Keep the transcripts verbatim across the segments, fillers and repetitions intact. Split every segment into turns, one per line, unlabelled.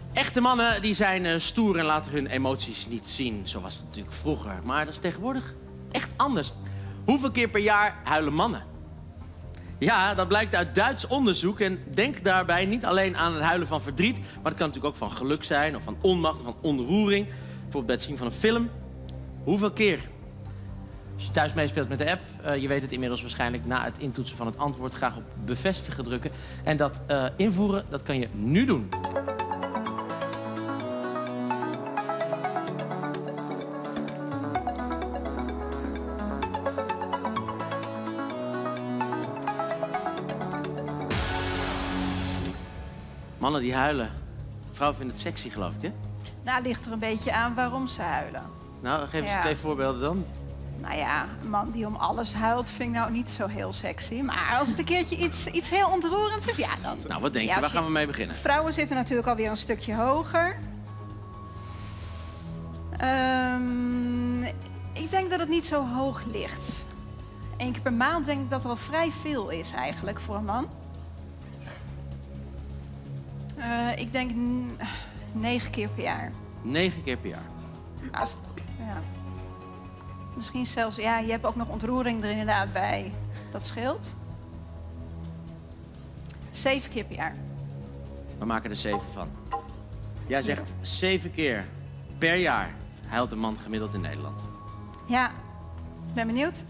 Echte mannen die zijn uh, stoer en laten hun emoties niet zien. Zo was het natuurlijk vroeger. Maar dat is tegenwoordig echt anders. Hoeveel keer per jaar huilen mannen? Ja, dat blijkt uit Duits onderzoek. En denk daarbij niet alleen aan het huilen van verdriet. Maar het kan natuurlijk ook van geluk zijn, of van onmacht, of van ontroering. Bijvoorbeeld bij het zien van een film. Hoeveel keer? Als je thuis meespeelt met de app, uh, je weet het inmiddels waarschijnlijk na het intoetsen van het antwoord, graag op bevestigen drukken. En dat uh, invoeren, dat kan je nu doen. Mannen die huilen. Vrouwen vinden het sexy, geloof ik, hè?
Nou, ligt er een beetje aan waarom ze huilen.
Nou, geef eens
Ja.
twee voorbeelden dan.
Nou ja, een man die om alles huilt vind ik nou niet zo heel sexy. Maar als het een keertje iets, iets heel ontroerends is, ja, dan...
Nou, wat denk je?
Ja,
Waar
je-
gaan we mee beginnen?
Vrouwen zitten natuurlijk alweer een stukje hoger. Ehm, ik denk dat het niet zo hoog ligt. Eén keer per maand denk ik dat er wel vrij veel is eigenlijk voor een man. Eh, ik denk n- negen keer per jaar.
Negen keer per jaar.
Als, ja. Misschien zelfs, ja, je hebt ook nog ontroering er inderdaad bij. Dat scheelt. Zeven keer per jaar.
We maken er zeven van. Jij zegt zeven keer per jaar huilt een man gemiddeld in Nederland.
Ja, ik ben benieuwd.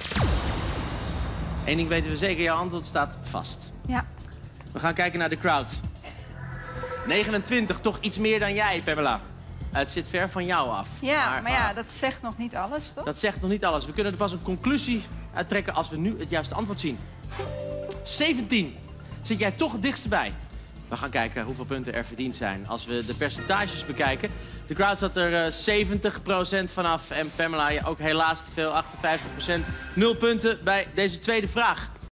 Eén ding weten we zeker, jouw antwoord staat vast.
Ja.
We gaan kijken naar de crowd. negenentwintig, toch iets meer dan jij, Pamela. Het zit ver van jou af.
Ja, maar, ja,
ah,
dat zegt nog niet alles, toch?
dat zegt nog niet alles. We kunnen er pas een conclusie uittrekken als we nu het juiste antwoord zien. zeventien. Zit jij toch het dichtst bij? We gaan kijken hoeveel punten er verdiend zijn als we de percentages bekijken. De crowd zat er uh, zeventig procent vanaf. En Pamela, je ook helaas te veel, achtenvijftig procent. Nul punten bij deze tweede vraag.